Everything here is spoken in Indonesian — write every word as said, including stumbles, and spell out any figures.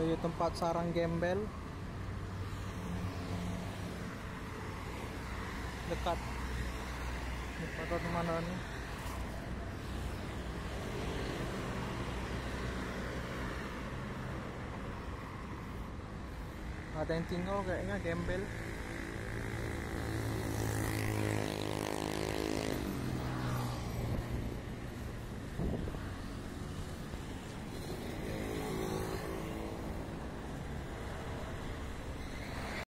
Dari tempat sarang gembel dekat dekat mana nih. Ada yang tinggal kayaknya gembel.